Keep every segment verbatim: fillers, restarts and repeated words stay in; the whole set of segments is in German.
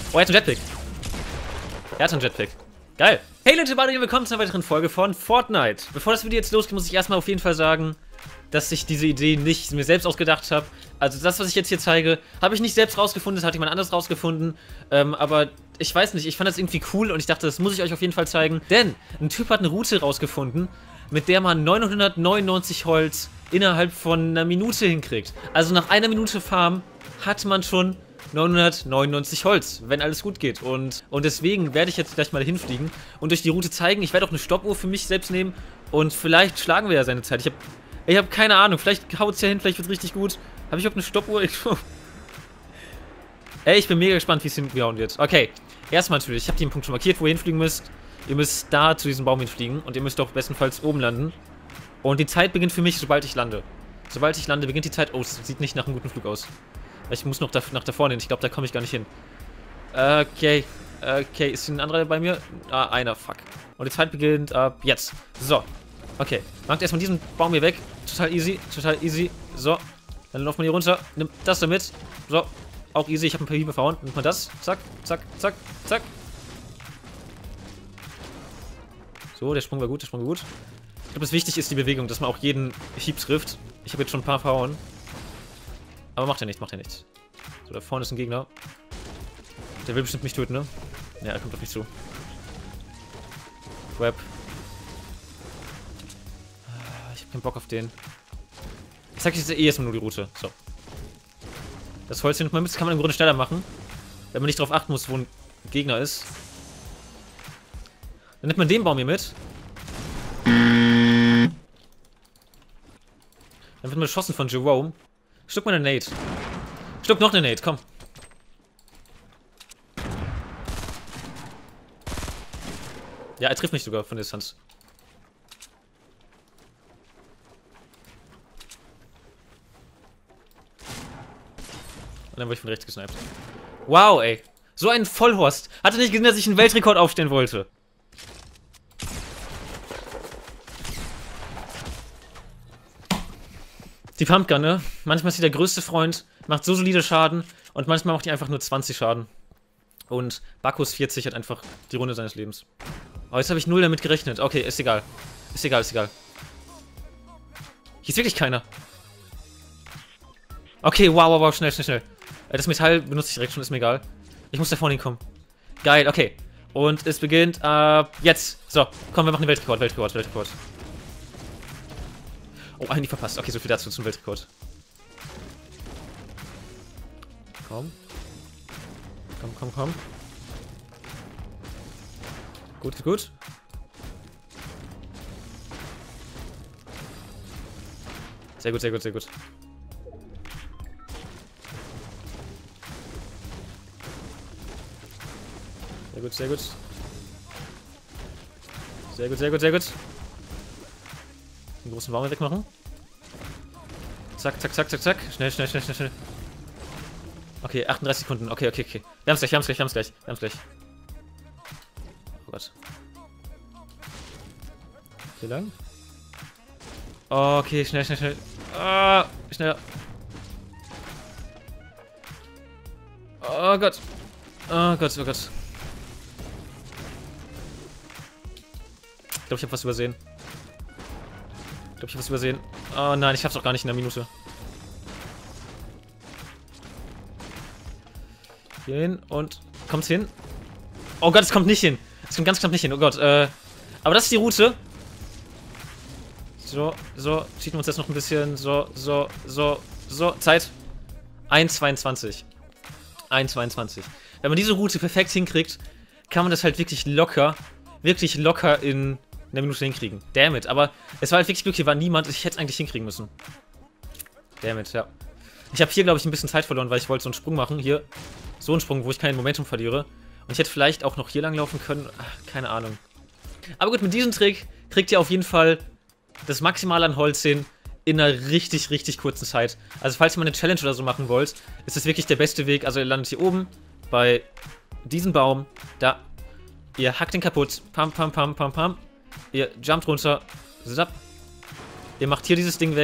Oh, er hat einen Jetpack. Er hat einen Jetpack. Geil. Hey Leute, beide willkommen zu einer weiteren Folge von Fortnite. Bevor das Video jetzt losgeht, muss ich erstmal auf jeden Fall sagen, dass ich diese Idee nicht mir selbst ausgedacht habe. Also das, was ich jetzt hier zeige, habe ich nicht selbst rausgefunden, das hat jemand anderes rausgefunden. Ähm, aber ich weiß nicht, ich fand das irgendwie cool und ich dachte, das muss ich euch auf jeden Fall zeigen. Denn ein Typ hat eine Route rausgefunden, mit der man neunhundertneunundneunzig Holz innerhalb von einer Minute hinkriegt. Also nach einer Minute Farm hat man schon neunhundertneunundneunzig Holz, wenn alles gut geht. Und, und deswegen werde ich jetzt gleich mal hinfliegen und euch die Route zeigen. Ich werde auch eine Stoppuhr für mich selbst nehmen und vielleicht schlagen wir ja seine Zeit. Ich habe ich hab keine Ahnung, vielleicht haut es ja hin, vielleicht wird es richtig gut. Habe ich überhaupt eine Stoppuhr? Ey, ich bin mega gespannt, wie es hingehauen wird. Okay, erstmal natürlich, ich habe den Punkt schon markiert, wo ihr hinfliegen müsst. Ihr müsst da zu diesem Baum hinfliegen und ihr müsst auch bestenfalls oben landen. Und die Zeit beginnt für mich, sobald ich lande. Sobald ich lande, beginnt die Zeit. Oh, es sieht nicht nach einem guten Flug aus. Ich muss noch da, nach da vorne hin. Ich glaube, da komme ich gar nicht hin. Okay. Okay, ist ein anderer bei mir? Ah, einer. Fuck. Und die Zeit beginnt ab jetzt. So. Okay. Macht erstmal diesen Baum hier weg. Total easy. Total easy. So. Dann laufen wir hier runter. Nimmt das da mit. So. Auch easy. Ich habe ein paar Hiebe verhauen. Nimmt man das. Zack. Zack. Zack. Zack. So, der Sprung war gut. Der Sprung war gut. Ich glaube, das wichtig ist die Bewegung, dass man auch jeden Hieb trifft. Ich habe jetzt schon ein paar verhauen. Aber macht er nichts, macht er nichts. So, da vorne ist ein Gegner. Der will bestimmt mich töten, ne? Ja, er kommt auf mich zu. Web. Ich hab keinen Bock auf den. Ich sag jetzt eh erstmal nur die Route. So. Das Holz hier noch mal mit, das kann man im Grunde schneller machen. Wenn man nicht darauf achten muss, wo ein Gegner ist. Dann nimmt man den Baum hier mit. Dann wird man beschossen von Jerome. Schluck mal eine Nade. Schluck noch eine Nade, komm. Ja, er trifft mich sogar von der Distanz. Und dann wurde ich von rechts gesniped. Wow, ey. So ein Vollhorst. Hatte nicht gesehen, dass ich einen Weltrekord aufstellen wollte. Die Pumpgun, ne? Manchmal ist sie der größte Freund, macht so solide Schaden und manchmal macht die einfach nur zwanzig Schaden. Und Bacchus vierzig hat einfach die Runde seines Lebens. Oh, jetzt habe ich null damit gerechnet. Okay, ist egal. Ist egal, ist egal. Hier ist wirklich keiner. Okay, wow, wow, wow, schnell, schnell, schnell. Das Metall benutze ich direkt schon, ist mir egal. Ich muss da vorne hinkommen. Geil, okay. Und es beginnt, äh, jetzt. So, komm, wir machen den Weltrekord, Weltrekord, Weltrekord. Oh, eigentlich verpasst. Okay, so viel dazu zum Weltrekord. Komm. Komm, komm, komm. Gut, gut. Sehr gut, sehr gut, sehr gut. Sehr gut, sehr gut. Sehr gut, sehr gut, sehr gut. Den großen Baum wegmachen. Zack, zack, zack, zack, zack. Schnell, schnell, schnell, schnell, schnell. Okay, achtunddreißig Sekunden. Okay, okay, okay. Wir haben's gleich, wir haben's gleich, wir haben's gleich. Wir haben's gleich. Oh Gott. Hier lang. Okay, schnell, schnell, schnell. Ah, schneller. Oh Gott. Oh Gott, oh Gott. Ich glaube, ich habe was übersehen. Ich glaube, ich habe was übersehen. Oh nein, ich schaff's auch gar nicht in der Minute. Hier hin und... Kommt's hin? Oh Gott, es kommt nicht hin. Es kommt ganz knapp nicht hin. Oh Gott, äh... Aber das ist die Route. So, so. Cheaten wir uns jetzt noch ein bisschen. So, so, so, so. Zeit. eins zweiundzwanzig. eins zweiundzwanzig. Wenn man diese Route perfekt hinkriegt, kann man das halt wirklich locker, wirklich locker in... eine Minute hinkriegen. Damn it. Aber es war halt wirklich Glück, hier war niemand. Ich hätte es eigentlich hinkriegen müssen. Damn it, ja. Ich habe hier, glaube ich, ein bisschen Zeit verloren, weil ich wollte so einen Sprung machen. Hier. So einen Sprung, wo ich kein Momentum verliere. Und ich hätte vielleicht auch noch hier lang laufen können. Ach, keine Ahnung. Aber gut, mit diesem Trick kriegt ihr auf jeden Fall das Maximale an Holz hin in einer richtig, richtig kurzen Zeit. Also falls ihr mal eine Challenge oder so machen wollt, ist das wirklich der beste Weg. Also ihr landet hier oben bei diesem Baum. Da. Ihr hackt den kaputt. Pam, pam, pam, pam, pam. Ihr jumpt runter. Zapp. Ihr macht hier dieses Ding weg.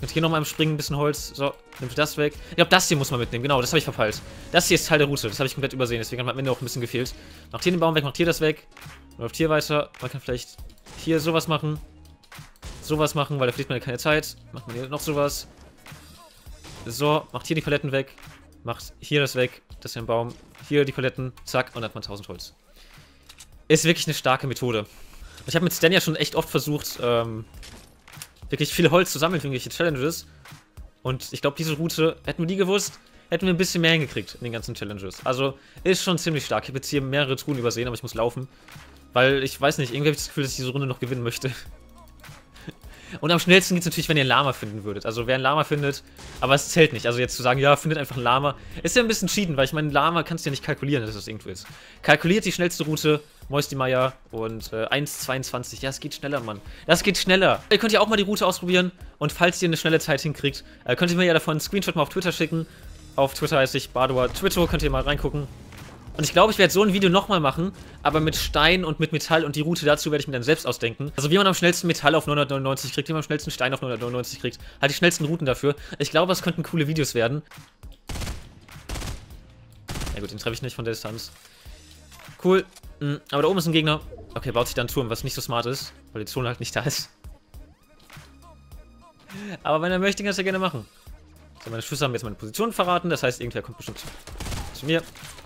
Und hier nochmal im Springen ein bisschen Holz. So, nimmt das weg. Ich glaube, das hier muss man mitnehmen. Genau, das habe ich verpeilt. Das hier ist Teil der Route. Das habe ich komplett übersehen. Deswegen hat mir am Ende auch ein bisschen gefehlt. Macht hier den Baum weg, macht hier das weg. Läuft hier weiter. Man kann vielleicht hier sowas machen. Sowas machen, weil da verliert man ja keine Zeit. Macht man hier noch sowas. So, macht hier die Paletten weg. Macht hier das weg. Das ist ja ein Baum. Hier die Paletten. Zack, und dann hat man tausend Holz. Ist wirklich eine starke Methode. Ich habe mit Stan ja schon echt oft versucht, ähm, wirklich viel Holz zu sammeln für irgendwelche Challenges. Und ich glaube, diese Route, hätten wir die gewusst, hätten wir ein bisschen mehr hingekriegt in den ganzen Challenges. Also, ist schon ziemlich stark. Ich habe jetzt hier mehrere Truhen übersehen, aber ich muss laufen. Weil, ich weiß nicht, irgendwie habe ich das Gefühl, dass ich diese Runde noch gewinnen möchte. Und am schnellsten geht es natürlich, wenn ihr ein Lama finden würdet. Also, wer ein Lama findet, aber es zählt nicht. Also, jetzt zu sagen, ja, findet einfach ein Lama, ist ja ein bisschen cheaten, weil ich meine, ein Lama kannst du ja nicht kalkulieren, dass das irgendwo ist. Kalkuliert die schnellste Route, Moisty Meier und äh, eins zweiundzwanzig. Ja, es geht schneller, Mann. Das geht schneller. Ihr könnt ja auch mal die Route ausprobieren und falls ihr eine schnelle Zeit hinkriegt, äh, könnt ihr mir ja davon einen Screenshot mal auf Twitter schicken. Auf Twitter heiße ich Badua Twitter, könnt ihr mal reingucken. Und ich glaube, ich werde so ein Video nochmal machen, aber mit Stein und mit Metall und die Route dazu werde ich mir dann selbst ausdenken. Also wie man am schnellsten Metall auf neunhundertneunundneunzig kriegt, wie man am schnellsten Stein auf neunhundertneunundneunzig kriegt. Halt die schnellsten Routen dafür. Ich glaube, das könnten coole Videos werden. Ja gut, den treffe ich nicht von der Distanz. Cool. Aber da oben ist ein Gegner. Okay, baut sich da ein Turm, was nicht so smart ist, weil die Zone halt nicht da ist. Aber wenn er möchte, kann er es ja gerne machen. So, meine Schüsse haben jetzt meine Position verraten, das heißt, irgendwer kommt bestimmt zu mir.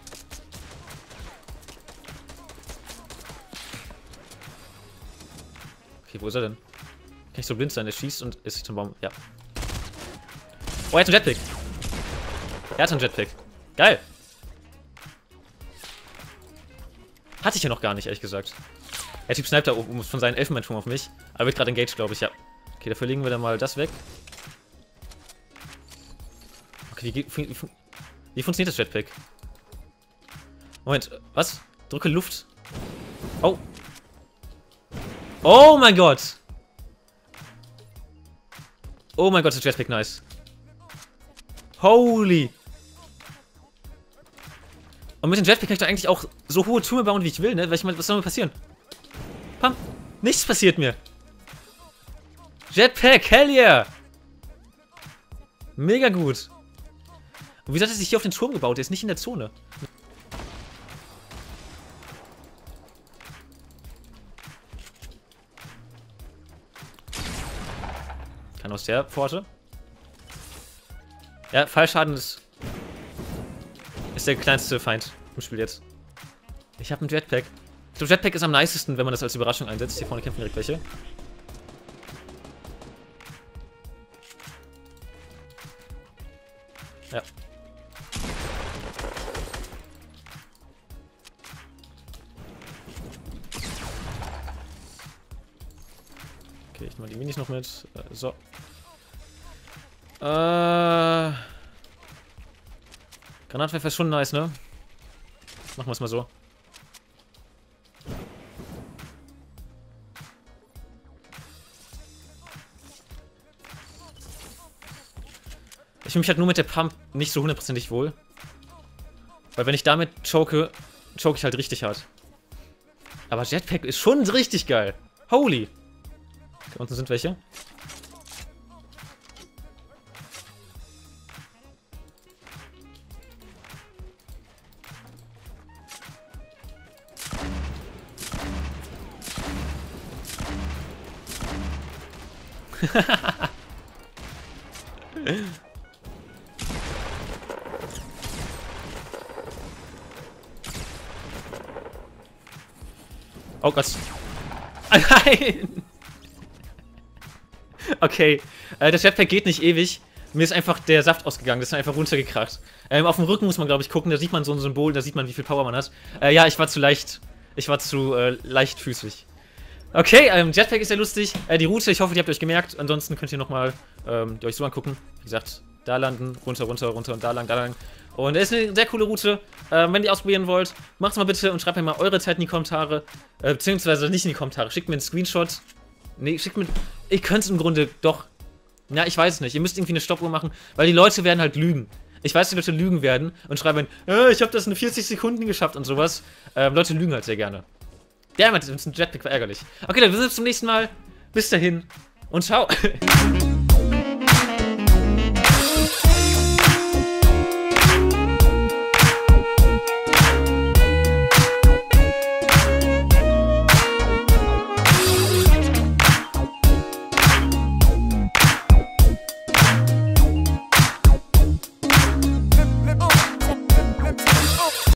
Okay, wo ist er denn? Kann ich so blind sein? Der schießt und ist zum Baum. Ja. Oh, er hat einen Jetpack. Er hat einen Jetpack. Geil. Hatte ich ja noch gar nicht, ehrlich gesagt. Der Typ sniped da oben von seinem Elfenbeinturm auf mich. Aber wird gerade engaged, glaube ich, ja. Okay, dafür legen wir dann mal das weg. Okay, wie, wie, wie, wie funktioniert das Jetpack? Moment, was? Drücke Luft. Oh. Oh mein Gott! Oh mein Gott, ist Jetpack nice. Holy! Und mit dem Jetpack kann ich da eigentlich auch so hohe Türme bauen, wie ich will, ne? Weil ich meine, was soll mir passieren? Pam! Nichts passiert mir! Jetpack, hell yeah! Mega gut! Und wieso hat er sich hier auf den Turm gebaut? Der ist nicht in der Zone. Kann aus der Pforte. Ja, Fallschaden ist, ist der kleinste Feind im Spiel jetzt. Ich habe einen Jetpack. Ich glaube, Jetpack ist am nicesten, wenn man das als Überraschung einsetzt. Hier vorne kämpfen direkt welche. Ja. Okay, ich nehme die Minis noch mit. Äh, so. Äh. Granatwerfer ist schon nice, ne? Machen wir es mal so. Ich fühle mich halt nur mit der Pump nicht so hundertprozentig wohl. Weil wenn ich damit choke, choke ich halt richtig hart. Aber Jetpack ist schon richtig geil. Holy! Da unten sind welche. Oh Gott. Nein! Okay, äh, das Jetpack geht nicht ewig. Mir ist einfach der Saft ausgegangen, das ist einfach runtergekracht. Ähm, auf dem Rücken muss man, glaube ich, gucken, da sieht man so ein Symbol, da sieht man, wie viel Power man hat. Äh, ja, ich war zu leicht. Ich war zu äh, leichtfüßig. Okay, ähm, Jetpack ist ja lustig. Äh, die Route, ich hoffe, die habt ihr euch gemerkt. Ansonsten könnt ihr nochmal ähm, euch so angucken. Wie gesagt, da landen, runter, runter, runter und da lang, da lang. Und es ist eine sehr coole Route. Ähm, wenn ihr ausprobieren wollt, macht's mal bitte und schreibt mir mal eure Zeit in die Kommentare. Äh, beziehungsweise nicht in die Kommentare. Schickt mir einen Screenshot. Nee, schickt mir... Ihr könnt es im Grunde doch... Ja, ich weiß es nicht. Ihr müsst irgendwie eine Stoppuhr machen, weil die Leute werden halt lügen. Ich weiß, die Leute lügen werden und schreiben, äh, ich habe das in vierzig Sekunden geschafft und sowas. Ähm, Leute lügen halt sehr gerne. Ja, man, das ist ein Jetpack, war ärgerlich. Okay, dann bis zum nächsten Mal. Bis dahin und ciao.